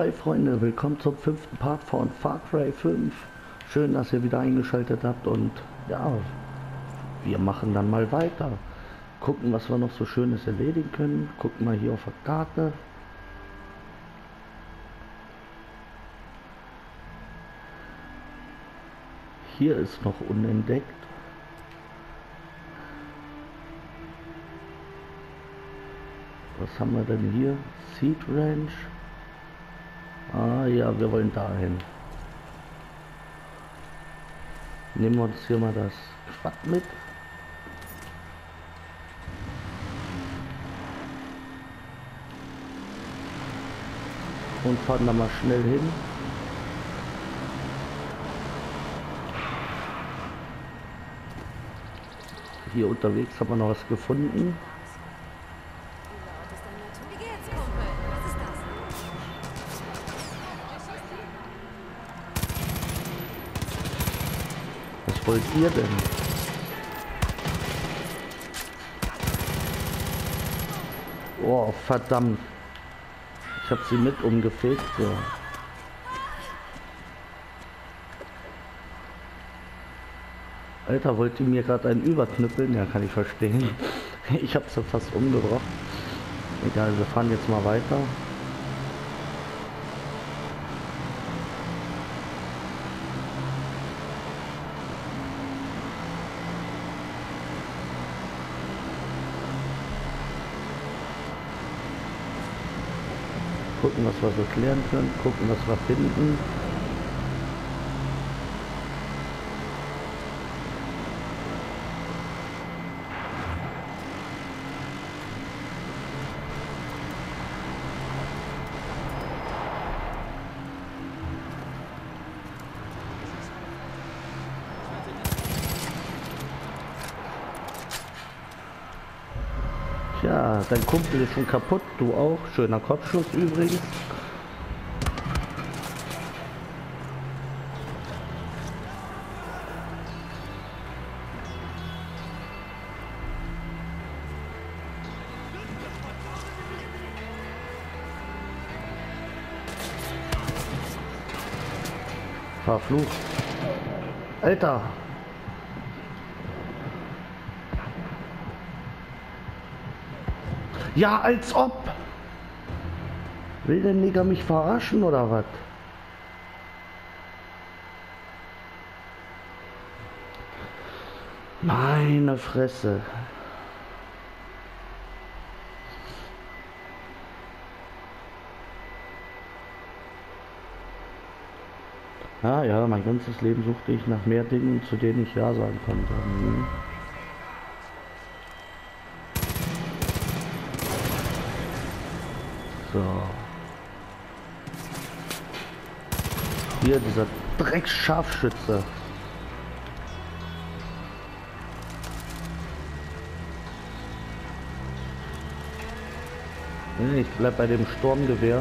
Hi Freunde, willkommen zum fünften Part von Far Cry 5. Schön, dass ihr wieder eingeschaltet habt und ja, wir machen dann mal weiter. Gucken, was wir noch so Schönes erledigen können. Gucken mal hier auf der Karte. Hier ist noch unentdeckt. Was haben wir denn hier? Seed Ranch. Ah ja, wir wollen dahin. Nehmen wir uns hier mal das Quad mit. Und fahren da mal schnell hin. Hier unterwegs haben wir noch was gefunden. Was wollt ihr denn? Oh, verdammt. Ich habe sie mit umgefegt. So. Alter, wollt ihr mir gerade einen überknüppeln? Ja, kann ich verstehen. Ich habe sie fast umgebracht. Egal, wir fahren jetzt mal weiter. Gucken, was wir so klären können, gucken, was wir finden. Ja, dein Kumpel ist schon kaputt, du auch. Schöner Kopfschuss übrigens. Verflucht. Alter. Ja, als ob. Will der Nigger mich verarschen oder was? Meine Fresse. Ah ja, mein ganzes Leben suchte ich nach mehr Dingen, zu denen ich Ja sagen konnte. Hm. So. Hier dieser Drecksscharfschütze. Ich bleib bei dem Sturmgewehr.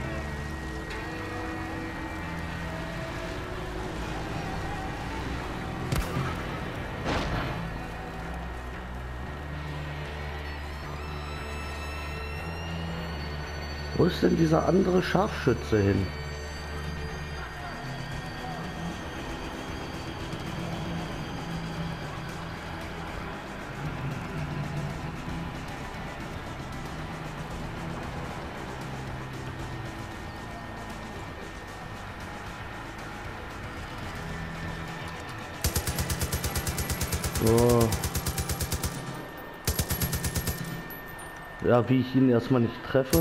Wo ist denn dieser andere Scharfschütze hin? So. Ja, wie ich ihn erstmal nicht treffe.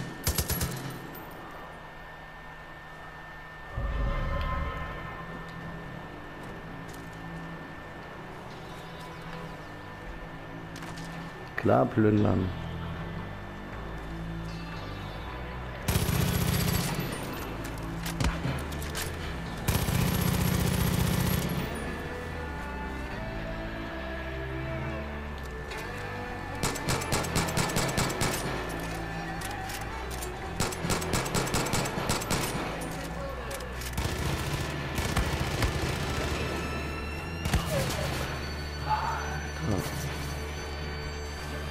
Klar, plündern.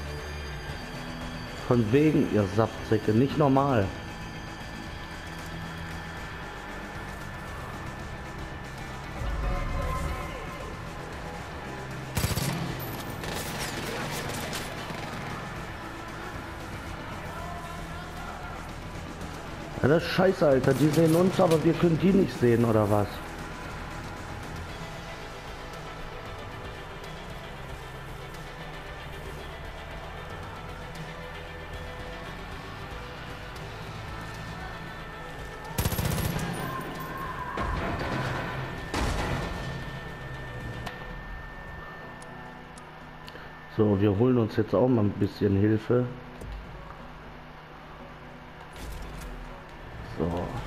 Von wegen, ihr Saftsäcke, nicht normal. Ja, das ist scheiße, Alter. Die sehen uns, aber wir können die nicht sehen, oder was? So, wir holen uns jetzt auch mal ein bisschen Hilfe. So.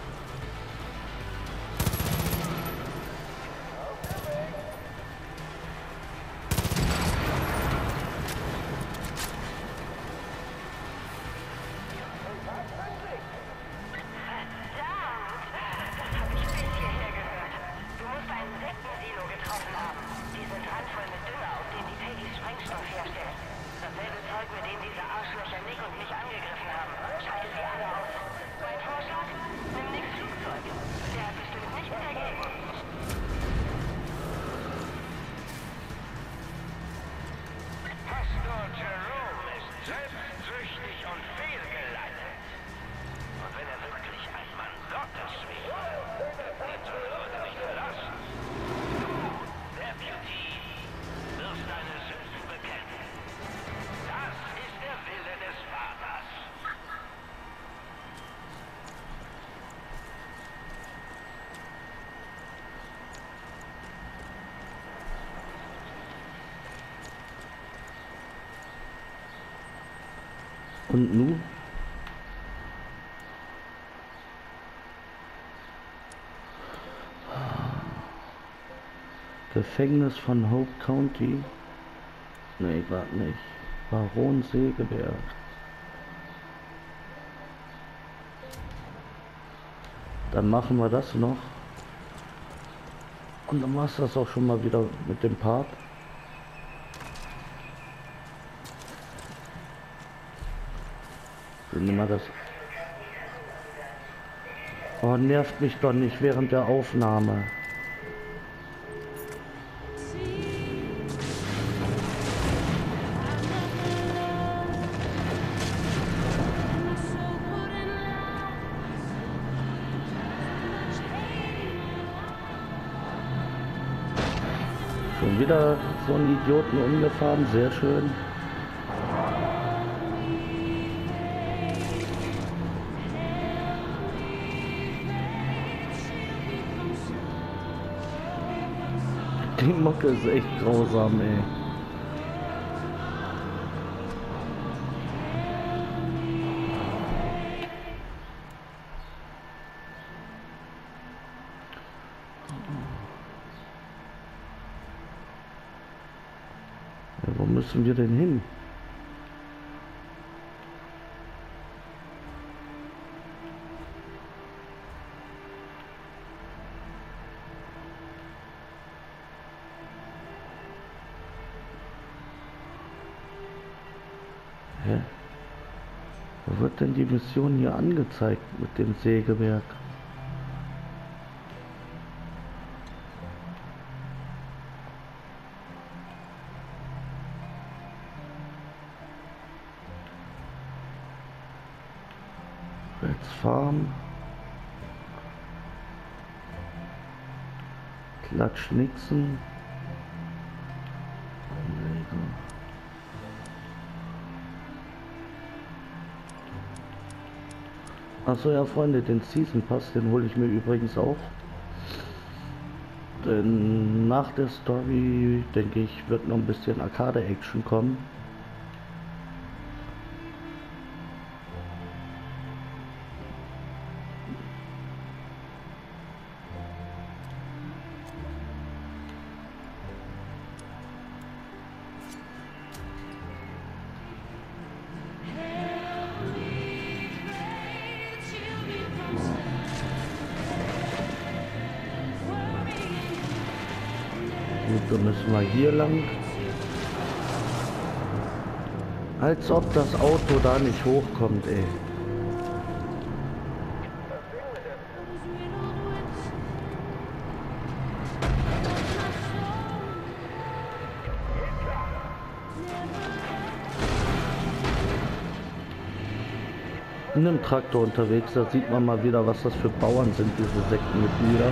Und nun? Gefängnis von Hope County? Nee, grad nicht. Baron Segeberg. Dann machen wir das noch. Und dann war es das auch schon mal wieder mit dem Part. Nimm mal das. Oh, nervt mich doch nicht während der Aufnahme. Schon wieder so einen Idioten umgefahren, sehr schön. Die Mucke ist echt grausam, ey. Ja, wo müssen wir denn hin? Hä? Wo wird denn die Mission hier angezeigt mit dem Sägewerk? Reds Farm. Klatsch Nixon. Achso, ja Freunde, den Season Pass, den hole ich mir übrigens auch. Denn nach der Story, denke ich, wird noch ein bisschen Arcade-Action kommen. Gut, dann müssen wir hier lang. Als ob das Auto da nicht hochkommt, ey. in einem Traktor unterwegs. Da sieht man mal wieder, was das für Bauern sind, diese Sektenmitglieder.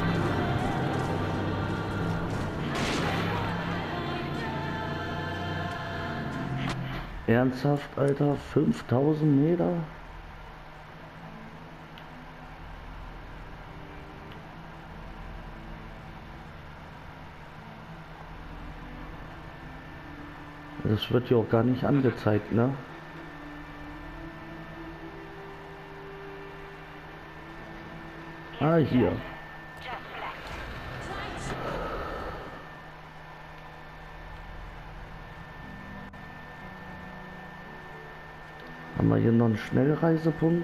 Ernsthaft, Alter? 5000 Meter? Das wird hier auch gar nicht angezeigt, ne? Ah, hier. Haben wir hier noch einen Schnellreisepunkt?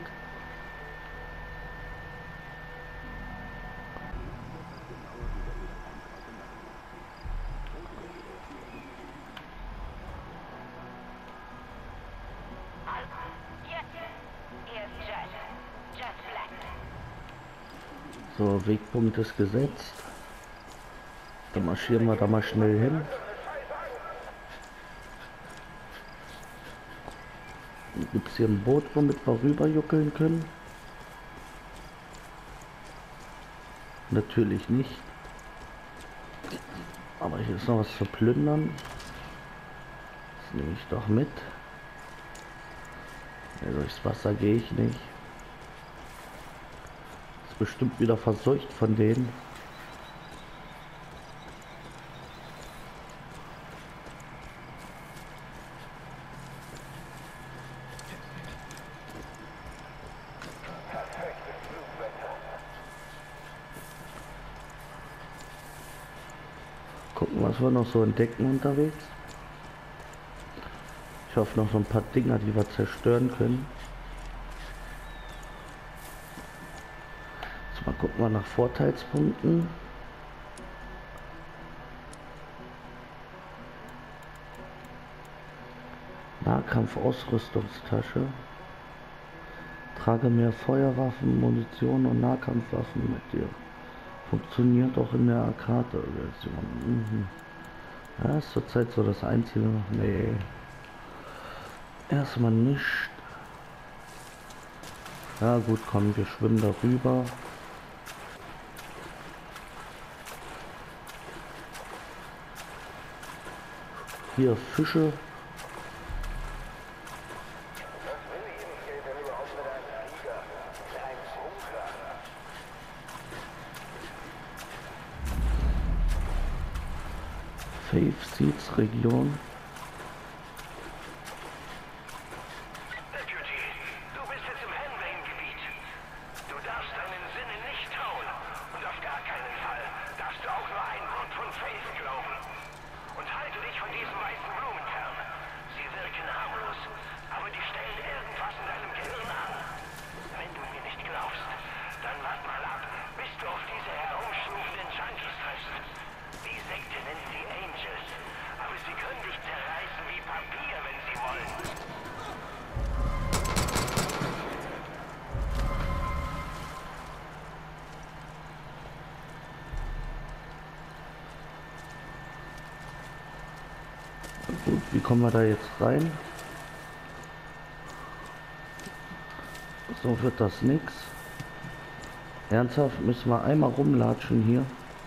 So, Wegpunkt ist gesetzt. Dann marschieren wir da mal schnell hin. Gibt es hier ein Boot, womit wir rüberjuckeln können? Natürlich nicht. Aber hier ist noch was zu plündern. Das nehme ich doch mit. Ja, durchs Wasser gehe ich nicht. Ist bestimmt wieder verseucht von denen. Gucken, was wir noch so entdecken unterwegs. Ich hoffe noch so ein paar Dinger, die wir zerstören können. Jetzt mal gucken wir nach Vorteilspunkten. Nahkampf-Ausrüstungstasche. Trage mehr Feuerwaffen, Munition und Nahkampfwaffen mit dir. Funktioniert auch in der Arcade-Version. Mhm. Ja, ist zurzeit so das einzige. Nee. Erstmal nicht. Ja gut, komm, wir schwimmen darüber. Hier Fische. Safe Seeds Region. Deputy, du bist jetzt im Henbane-Gebiet. Du darfst deinen Sinnen nicht trauen. Und auf gar keinen Fall darfst du auch nur ein Wort von Faith glauben. Und halte dich von diesen weißen Blumen fern. Sie wirken harmlos, aber die stellen irgendwas in deinem Gehirn an. Wenn du mir nicht glaubst, dann wart mal ab, bis du auf diese herumschnufenden Junkies triffst. Die Sekte nennt sie Angels, aber sie können dich zerreißen wie Papier, wenn sie wollen. Gut, wie kommen wir da jetzt rein? So wird das nix. Ernsthaft, müssen wir einmal rumlatschen hier.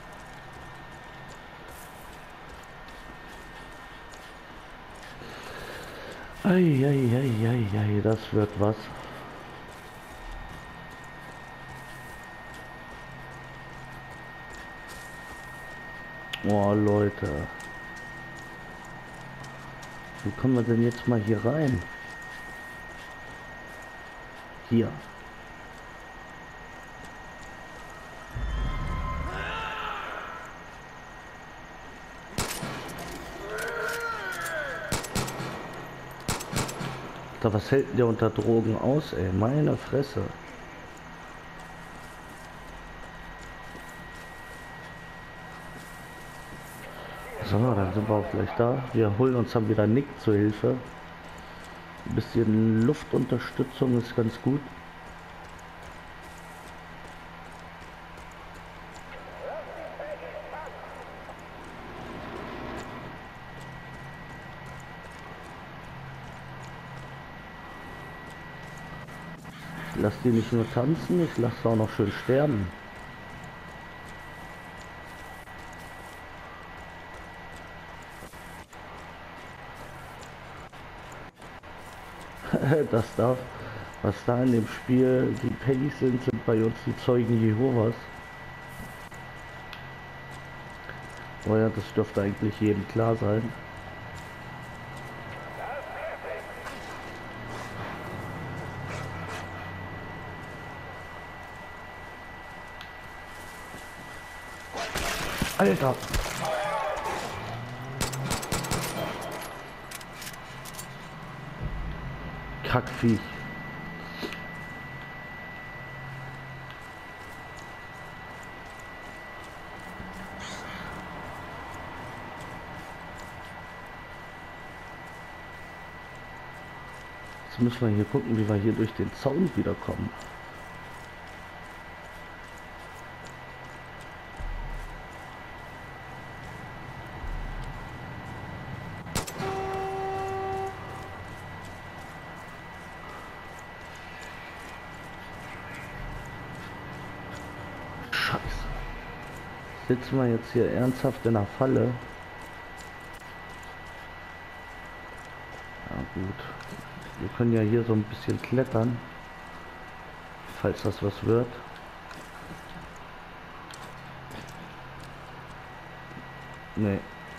Eieieiei, das wird was. Oh Leute. Wie kommen wir denn jetzt mal hier rein? Hier. Da, was hält denn der unter Drogen aus, ey? Meine Fresse. So, dann sind wir auch gleich da. Wir holen uns dann wieder Nick zur Hilfe. Ein bisschen Luftunterstützung ist ganz gut. Ich lasse die nicht nur tanzen, ich lasse auch noch schön sterben. Das darf, was da in dem Spiel die Peggy sind, sind bei uns die Zeugen Jehovas. Oh ja, das dürfte eigentlich jedem klar sein. Alter! Kackviech. Jetzt müssen wir hier gucken, wie wir hier durch den Zaun wiederkommen. Scheiße. Sitzen wir jetzt hier ernsthaft in der Falle? Ja gut. Wir können ja hier so ein bisschen klettern, falls das was wird. Nee.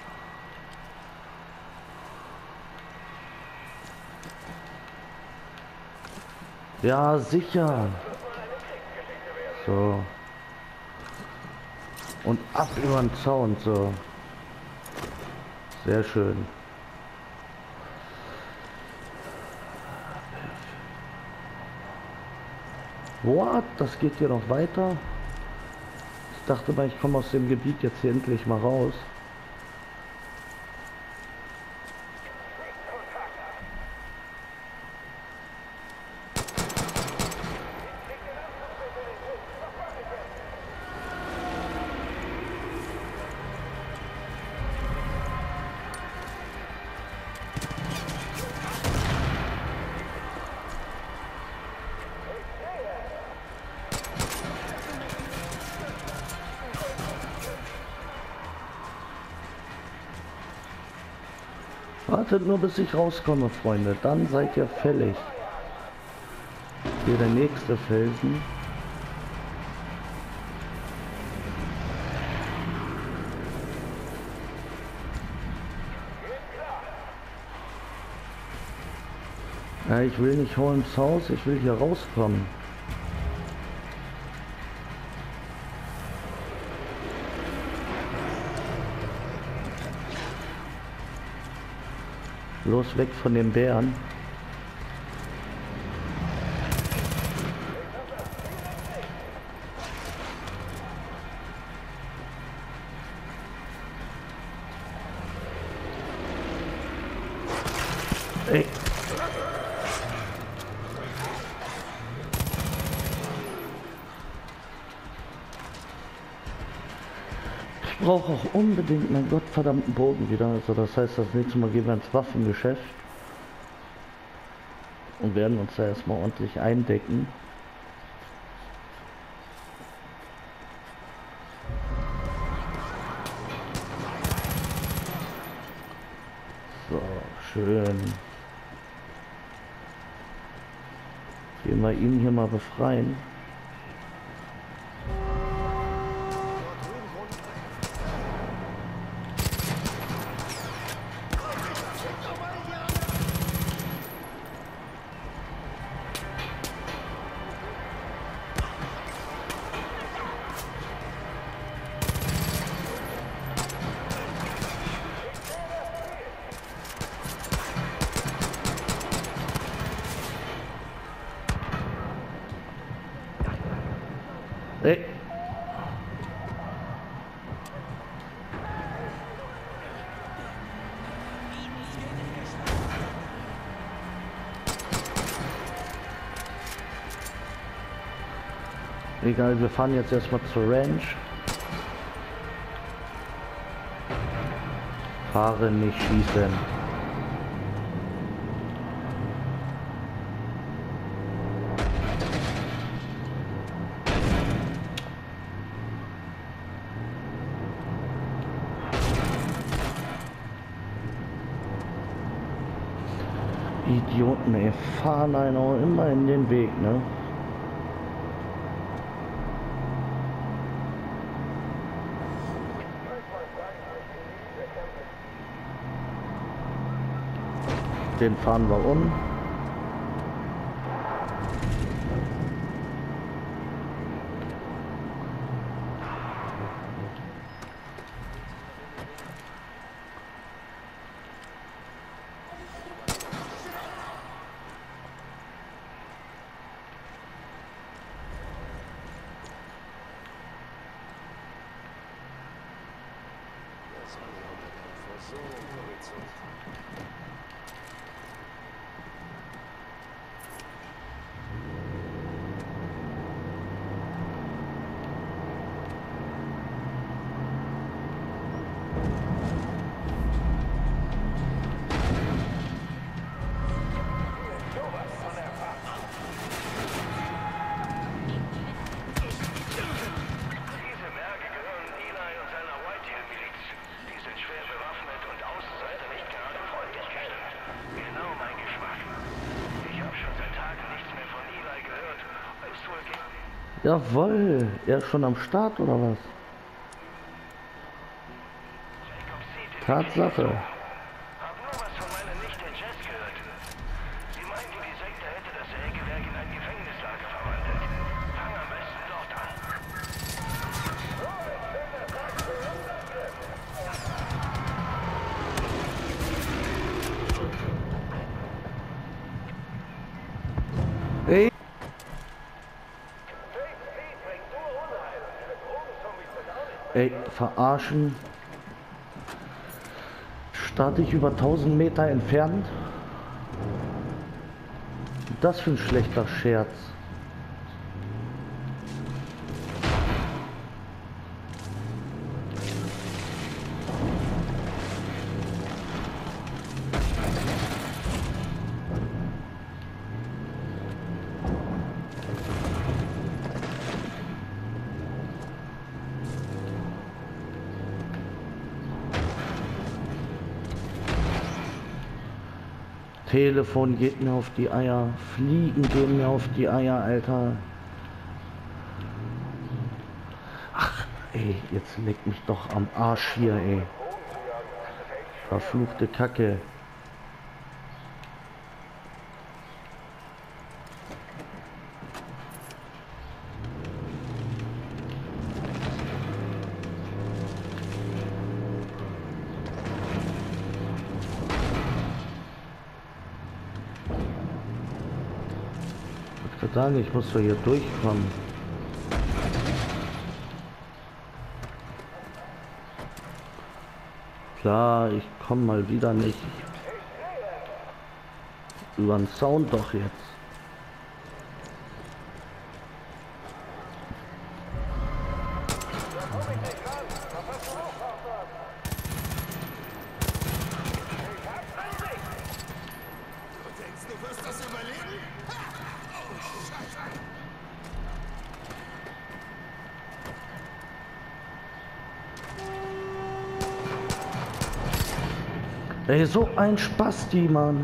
Ja, sicher. So. Und ab über den Zaun, so. Sehr schön. What? Das geht hier noch weiter? Ich dachte mal, ich komme aus dem Gebiet jetzt hier endlich mal raus. Wartet nur, bis ich rauskomme, Freunde. Dann seid ihr fällig. Hier der nächste Felsen. Ja, ich will nicht Holmes Haus, ich will hier rauskommen. Los, weg von den Bären. Ey. Ich brauche auch unbedingt meinen gottverdammten Bogen wieder. Also das heißt, das nächste Mal gehen wir ins Waffengeschäft und werden uns da erstmal ordentlich eindecken. So, schön. Gehen wir ihn hier mal befreien. Ey. Egal, wir fahren jetzt erstmal zur Ranch. Fahre nicht schießen. Idioten, ey, fahren einen auch immer in den Weg, ne? Den fahren wir um. Jawohl, er ist schon am Start oder was? Tatsache. Hab nur was von meiner Nichte Jess gehört. Sie meinten, die Sekte hätte das Sägewerk in ein Gefängnislager verwandelt. Fang am besten dort an. Ey. Ey, verarschen. Starte ich über 1000 Meter entfernt? Das für ein schlechter Scherz. Telefon geht mir auf die Eier, Fliegen gehen mir auf die Eier, Alter. Ach, ey, jetzt leck mich doch am Arsch hier, ey. Verfluchte Kacke. Sagen, ich muss doch hier durchkommen. Klar, ich komme mal wieder nicht über den Sound doch jetzt. Du wirst das überleben? Ey, so ein Spasti, Mann.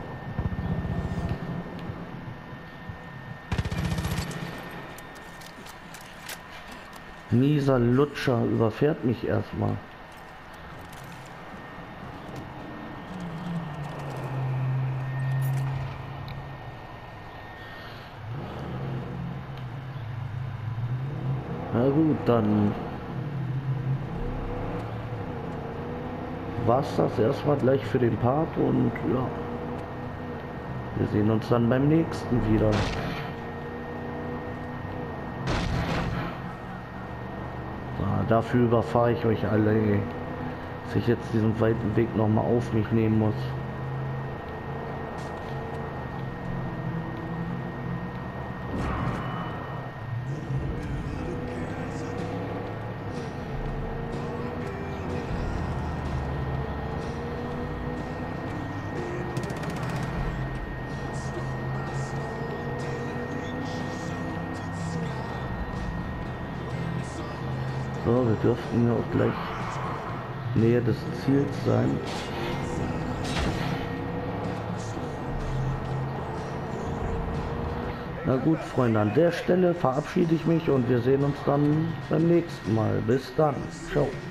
Mieser Lutscher überfährt mich erstmal. Na gut, dann war's das erstmal gleich für den Part und ja, wir sehen uns dann beim nächsten wieder. Dafür überfahre ich euch alle, ey, dass ich jetzt diesen weiten Weg nochmal auf mich nehmen muss. So, wir dürften ja auch gleich Nähe des Ziels sein. Na gut, Freunde, an der Stelle verabschiede ich mich und wir sehen uns dann beim nächsten Mal. Bis dann. Ciao.